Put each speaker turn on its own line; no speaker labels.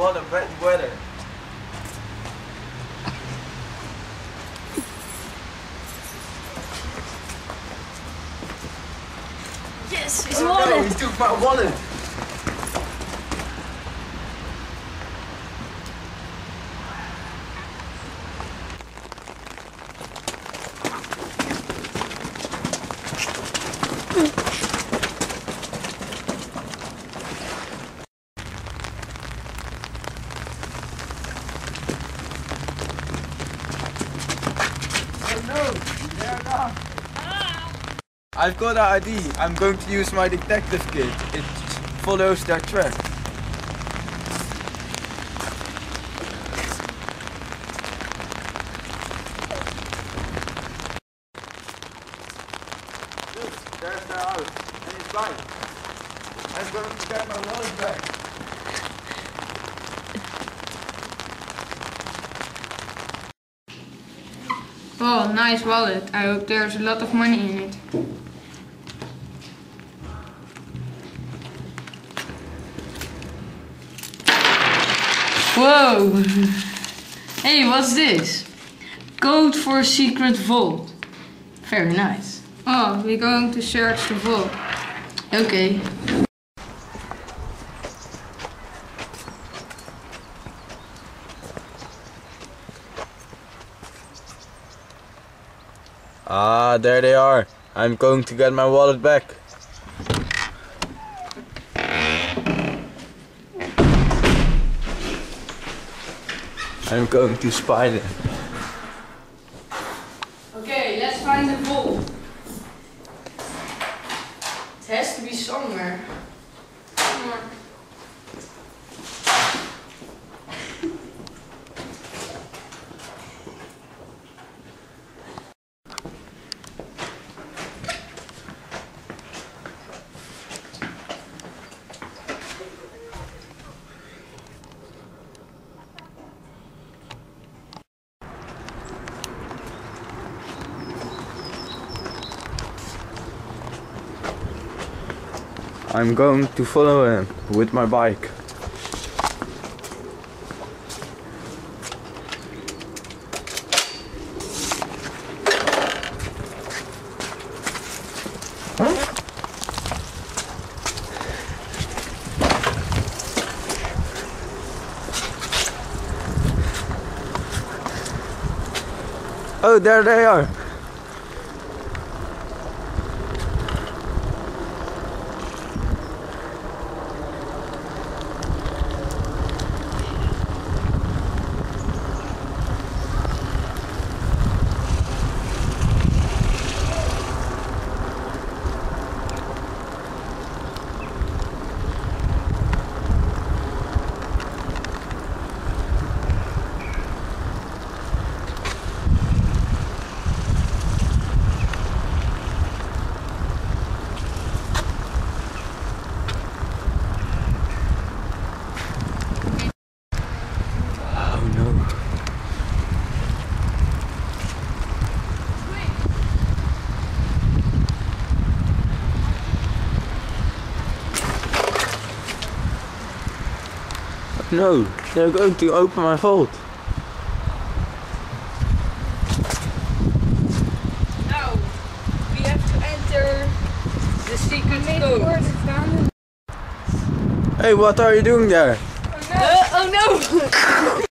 what a bad weather.
Yes, his
Oh
wallet.
no, he took my wallet. Oh no, they are gone. I've got an ID. I'm going to use my detective kit. It follows their track. Look, there's their house and his bike. I'm going to get my wallet back.
Oh, nice wallet. I hope there's a lot of money in it. Whoa! Hey, what's this? Code for a secret vault. Very nice. Oh, we're going to search the vault. Okay.
Ah, there they are. I'm going to get my wallet back. I'm going to spy them.
Okay, let's find the vault. It has to be somewhere.
I'm going to follow him with my bike. Oh, there they are. No, they're going to open my vault.
Now, we have to enter the secret code.
Hey, what are you doing there?
Oh no!